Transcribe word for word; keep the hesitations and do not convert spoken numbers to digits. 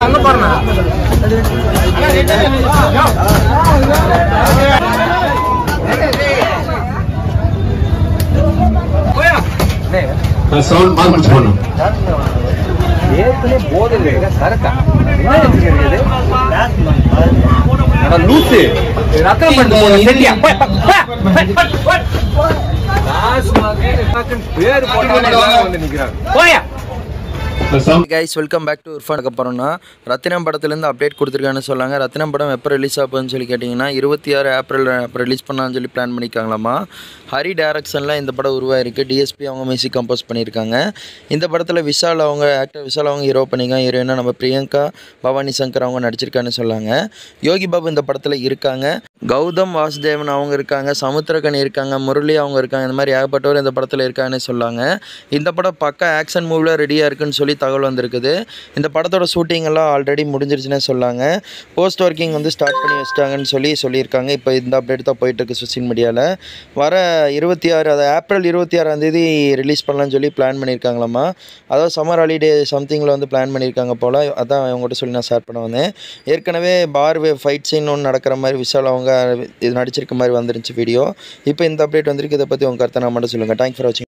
Sound mark பண்ணணும். ஏற்கனவே போதையில் இருக்க சரக்கா லூசு ரத்தம் பண்ணி பேர் போட்டு நிக்கிறாங்க. போயா guys, welcome back to Urfan. போகிறோம்னா ரத்தினம் படத்துலேருந்து அப்டேட் கொடுத்துருக்கான்னு சொல்லாங்க. ரத்தினம் படம் எப்போ ரிலீஸ் ஆகுதுன்னு சொல்லி கேட்டிங்கன்னா இருபத்தி ஆறு ஏப்ரல் அப்போ ரிலீஸ் பண்ணான்னு சொல்லி பிளான் பண்ணியிருக்காங்களாமா. ஹரி டைரக்ஷனில் இந்த படம் உருவாயிருக்கு. டிஎஸ்பி அவங்க மியூசிக் கம்போஸ் பண்ணியிருக்காங்க. இந்த படத்தில் விஷால் அவங்க ஆக்டர் விஷால் அவங்க ஹீரோ பண்ணியிருக்காங்க. ஹீரோயினா நம்ம பிரியங்கா பவானி சங்கர் அவங்க நடிச்சிருக்கான்னு சொல்லாங்க. யோகி பாபு இந்த படத்தில் இருக்காங்க. கௌதம் வாசுதேவன் அவங்க இருக்காங்க. சமுத்திரகனி இருக்காங்க. முரளி அவங்க இருக்காங்க. இந்த மாதிரி ஏகப்பட்டவர் இந்த படத்தில் இருக்காங்கன்னு சொல்லாங்க. இந்த படம் பக்கா ஆக்ஷன் மூவியில் ரெடியாக இருக்குன்னு சொல்லி தகவல் வந்திருக்குது. இந்த படத்தோட ஷூட்டிங் எல்லாம் ஆல்ரெடி முடிஞ்சிருச்சுன்னே சொல்லாங்க. போஸ்ட் ஒர்க்கிங் வந்து ஸ்டார்ட் பண்ணி வச்சிட்டாங்கன்னு சொல்லி சொல்லியிருக்காங்க. இப்போ இந்த அப்டேட் தான் போயிட்டு இருக்கு சோசியல் மீடியாவில். வர இருபத்தி ஆறு அதாவது ஏப்ரல் இருபத்தி ஆறாம் தேதி ரிலீஸ் பண்ணலான்னு சொல்லி பிளான் பண்ணியிருக்காங்களாமா. அதாவது சம்மர் ஹாலிடே சம்திங்கில் வந்து பிளான் பண்ணியிருக்காங்க போல். அதான் அவங்ககிட்ட சொல்லி நான் ஷேர் பண்ண வந்தேன். ஏற்கனவே பார் ஃபைட் சீன் ஒன்று நடக்கிற மாதிரி விஷால் அவங்க இது நடிச்சிருக்க மாதிரி வந்துருந்துச்சு வீடியோ. இப்போ இந்த அப்டேட் வந்திருக்கு. இதை பற்றி உங்கள் கருத்தை நான் மட்டும் சொல்லுங்கள். தேங்க்ஸ் ஃபார் வாட்சிங்.